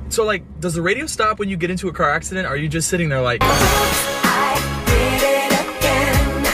So like, does the radio stop when you get into a car accident? Or are you just sitting there like...